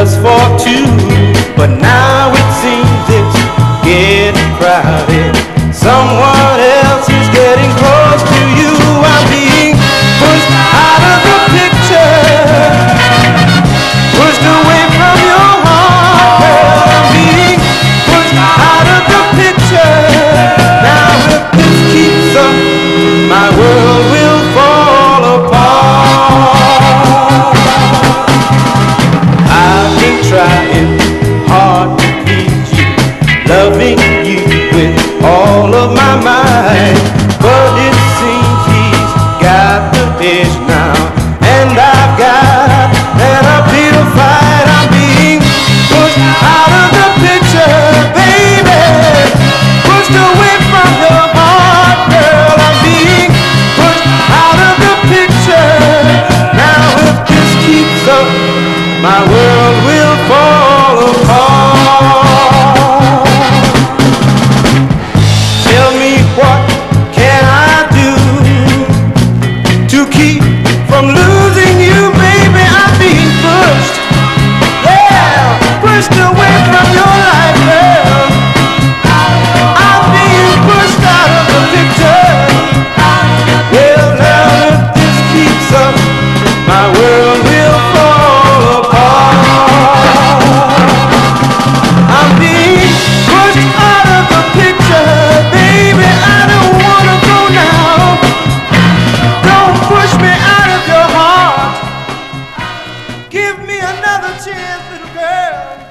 just for two. But now it seems it's getting crowded. Someone else is getting close to you. I'm being pushed out of the picture, pushed away from your heart, girl. I'm being pushed out of the picture. Now if this keeps up, my world will fall apart. I've been trying hard to please you, loving you with all of my mind, but it seems he's got the edge now, and I've got an uphill fight. I'm being pushed out of the picture, baby, pushed away from your heart, girl. I'm being pushed out of the picture. Now if this keeps up, my world will fall apart. Tell me, what can I do to keep from losing you, baby? I'm being pushed, yeah, pushed away from your life, girl. I'm being pushed out of the picture. Well, now if this keeps up, my world will fall apart. I'm being pushed out of the picture, baby. I don't wanna go now. Don't push me out of your heart. Give me another chance, little girl.